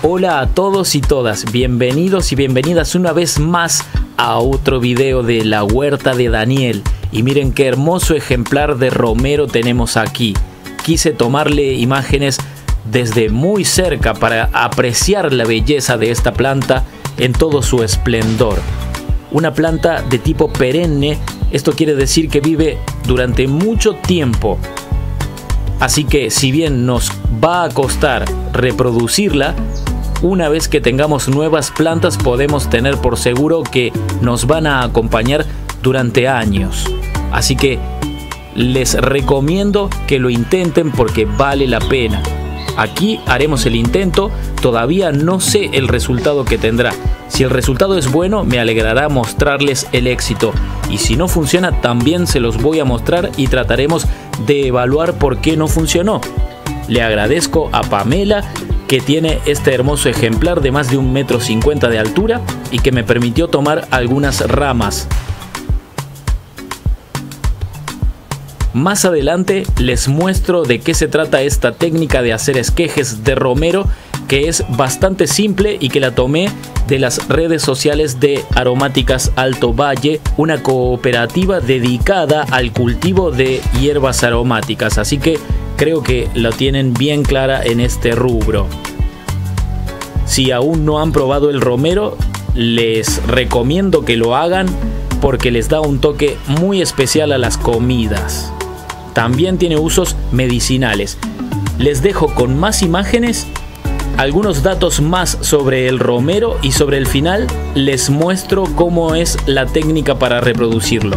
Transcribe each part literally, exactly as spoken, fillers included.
Hola a todos y todas, bienvenidos y bienvenidas una vez más a otro video de la huerta de Daniel. Y miren qué hermoso ejemplar de romero tenemos aquí. Quise tomarle imágenes desde muy cerca para apreciar la belleza de esta planta en todo su esplendor. Una planta de tipo perenne, esto quiere decir que vive durante mucho tiempo. Así que si bien nos va a costar reproducirla, una vez que tengamos nuevas plantas podemos tener por seguro que nos van a acompañar durante años. Así que les recomiendo que lo intenten porque vale la pena. Aquí haremos el intento, todavía no sé el resultado que tendrá. Si el resultado es bueno, me alegrará mostrarles el éxito. Y si no funciona, también se los voy a mostrar y trataremos de evaluar por qué no funcionó. Le agradezco a Pamela, que tiene este hermoso ejemplar de más de un metro cincuenta de altura y que me permitió tomar algunas ramas. Más adelante les muestro de qué se trata esta técnica de hacer esquejes de romero, que es bastante simple y que la tomé de las redes sociales de Aromáticas Alto Valle, una cooperativa dedicada al cultivo de hierbas aromáticas, así que creo que lo tienen bien clara en este rubro. Si aún no han probado el romero, les recomiendo que lo hagan porque les da un toque muy especial a las comidas. También tiene usos medicinales. Les dejo con más imágenes, algunos datos más sobre el romero y sobre el final les muestro cómo es la técnica para reproducirlo.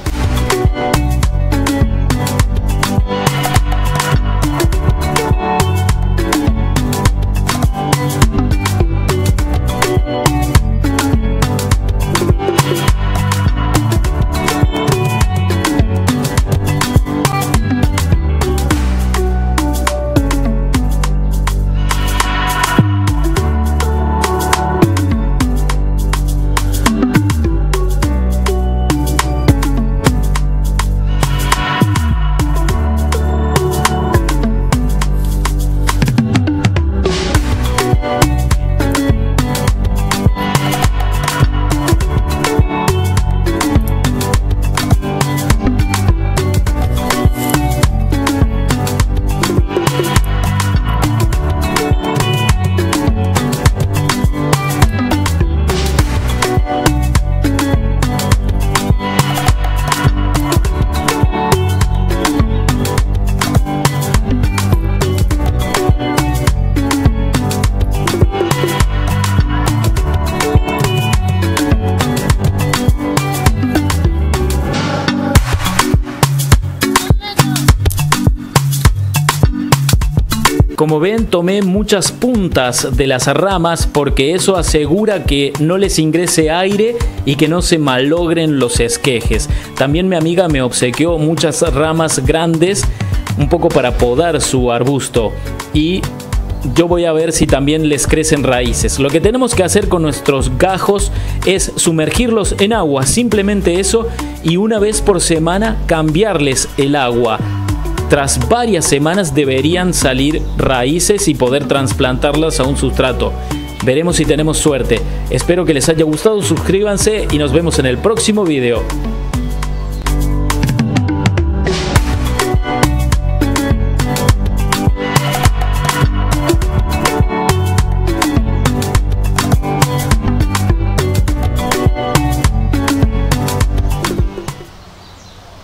Como ven, tomé muchas puntas de las ramas porque eso asegura que no les ingrese aire y que no se malogren los esquejes. También mi amiga me obsequió muchas ramas grandes, un poco para podar su arbusto. Y yo voy a ver si también les crecen raíces. Lo que tenemos que hacer con nuestros gajos es sumergirlos en agua, simplemente eso, y una vez por semana cambiarles el agua. Tras varias semanas deberían salir raíces y poder trasplantarlas a un sustrato. Veremos si tenemos suerte. Espero que les haya gustado, suscríbanse y nos vemos en el próximo video.